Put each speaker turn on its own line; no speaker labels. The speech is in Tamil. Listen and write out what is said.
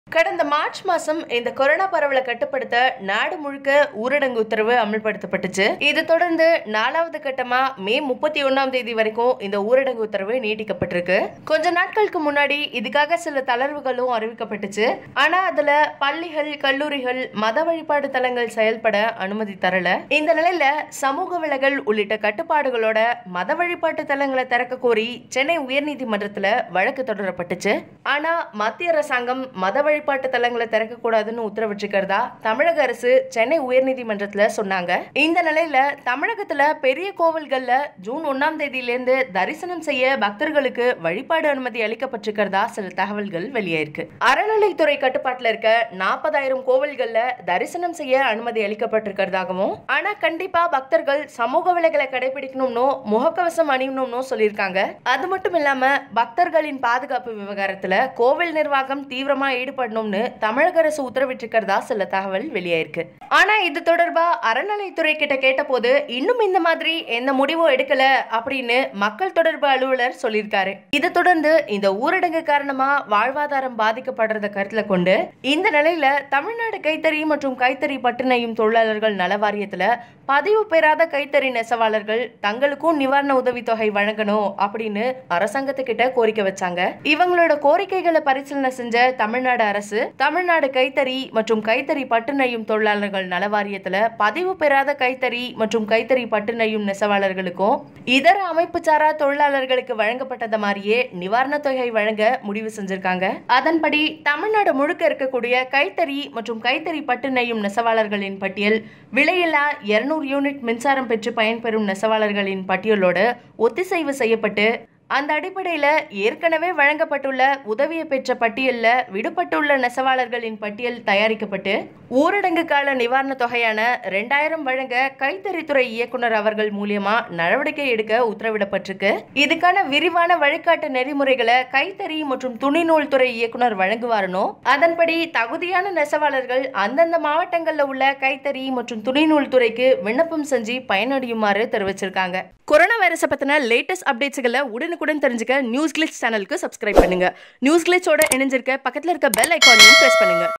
கடந்த மார்ச் மாசம் இந்த கொரோனா பரவலை கட்டுப்படுத்த நாடு முழுக்க ஊரடங்கு உத்தரவு அமல்படுத்தப்பட்டுச்சு. இது தொடர்ந்து 4வது கட்டமா மே 31ஆம் தேதி வரைக்கும் இந்த ஊரடங்கு உத்தரவு நீட்டிக்கப்பட்டிருக்கு. கொஞ்ச நாட்களுக்கு முன்னாடி இதுக்காக சில தளர்வுகளும் அறிவிக்கப்பட்டுச்சு. ஆனா அதுல பள்ளிகள், கல்லூரிகள், மத வழிபாடு தலங்கள் செயல்பட அனுமதி தரல. இந்த நிலையில சமூக விலகல் உள்ளிட்ட கட்டுப்பாடுகளோட மத வழிபாட்டு தலங்களை திறக்க கோரி சென்னை உயர்நீதிமன்றத்துல வழக்கு தொடரப்பட்டுச்சு. ஆனா மத்திய அரசாங்கம் மத வழிபாட்டு தலங்களை திறக்க கூடாதுன்னு உத்தரவிட்டிருக்கிறதா தமிழக அரசு சென்னை உயர்நீதிமன்றத்துல சொன்னாங்க. இந்த நிலையில தமிழகத்துல பெரிய கோவில்கள்ல ஜூன் 1ஆம் தேதியிலிருந்து தரிசனம் செய்ய பக்தர்களுக்கு வழிபாடு அனுமதி அளிக்கப்பட்டிருக்கிறதா சில தகவல்கள் வெளியாயிருக்கு. அறநிலைத்துறை கட்டுப்பாட்டுல இருக்க 40,000 கோவில்கள்ல தரிசனம் செய்ய அனுமதி அளிக்கப்பட்டிருக்கிறதாகவும், ஆனா கண்டிப்பா பக்தர்கள் சமூக விலகலை கடைபிடிக்கணும்னு முகக்கவசம் அணியணும்னு சொல்லியிருக்காங்க. அது மட்டும் இல்லாம பக்தர்களின் பாதுகாப்பு விவகாரத்துல கோவில் நிர்வாகம் தீவிரமா ஈடுபடணும்னு தமிழக அரசு உத்தரவிட்டிருக்கிறதா சில தகவல் வெளியாயிருக்கு. ஆனா இது தொடர்பா அறநிலைத்துறை கிட்ட கேட்டபோது இன்னும் இந்த மாதிரி எந்த முடிவும் எடுக்கல அப்படின்னு மக்கள் தொடர்பு அலுவலர் சொல்லியிருக்காரு. இதை தொடர்ந்து இந்த ஊரடங்கு காரணமா வாழ்வாதாரம் பாதிக்கப்படுறத கருத்துல கொண்டு இந்த நிலையில தமிழ்நாடு கைத்தறி மற்றும் கைத்தறி பட்டு நெய்யும் தொழிலாளர்கள் நல வாரியத்துல பதிவு பெறாத கைத்தறி நெசவாளர்கள் தங்களுக்கும் நிவாரண உதவித்தொகை வழங்கணும் அப்படின்னு அரசாங்கத்துக்கிட்ட கோரிக்கை வச்சாங்க. இவங்களோட கோரிக்கைகளை பரிசீலனை செஞ்ச தமிழ்நாடு அரசு தமிழ்நாடு கைத்தறி மற்றும் கைத்தறி பட்டு நெய்யும் தொழிலாளர்கள் நல வாரியத்துல பதிவு பெறாத கைத்தறி மற்றும் கைத்தறி பட்டு நெய்யும் நெசவாளர்களுக்கும் இதர அமைப்பு சாரா தொழிலாளர்களுக்கு வழங்கப்பட்டது மாதிரியே நிவாரண தொகை வழங்க முடிவு செஞ்சிருக்காங்க. அதன்படி தமிழ்நாடு முழுக்க இருக்கக்கூடிய கைத்தறி மற்றும் கைத்தறி பட்டு நெய்யும் நெசவாளர்களின் பட்டியல் விலையில்லா 200 யூனிட் மின்சாரம் பெற்று பயன்பெறும் நெசவாளர்களின் பட்டியலோடு ஒத்திசைவு செய்யப்பட்டு அந்த அடிப்படையில ஏற்கனவே வழங்கப்பட்டுள்ள உதவியை பெற்ற பட்டியல்ல விடுபட்டுள்ள நெசவாளர்களின் பட்டியல் தயாரிக்கப்பட்டு ஊரடங்கு கால நிவாரண தொகையான 2000 வழங்க கைத்தறித்துறை இயக்குனர் அவர்கள் மூலியமா நடவடிக்கை எடுக்க உத்தரவிடப்பட்டிருக்கு. இதுக்கான விரிவான வழிகாட்டு நெறிமுறைகளை கைத்தறி மற்றும் துணிநூல் துறை இயக்குனர் வழங்குவாரனோ, அதன்படி தகுதியான நெசவாளர்கள் அந்தந்த மாவட்டங்கள்ல உள்ள கைத்தறி மற்றும் துணிநூல் துறைக்கு விண்ணப்பம் செஞ்சு பயனடையுமாறு தெரிவிச்சிருக்காங்க. கொரோனா வைரஸை பத்தின லேட்டஸ்ட் அப்டேட்ஸ்களை உடனுக்குடன் தெரிஞ்சுக்க நியூஸ் கிளிட்ஸ் சேனலுக்கு சப்ஸ்கிரைப் பண்ணுங்க. நியூஸ் கிளிட்ஸோட இணைஞ்சிருக்க பக்கத்துல இருக்க பெல் ஐகானையும் பிரஸ் பண்ணுங்க.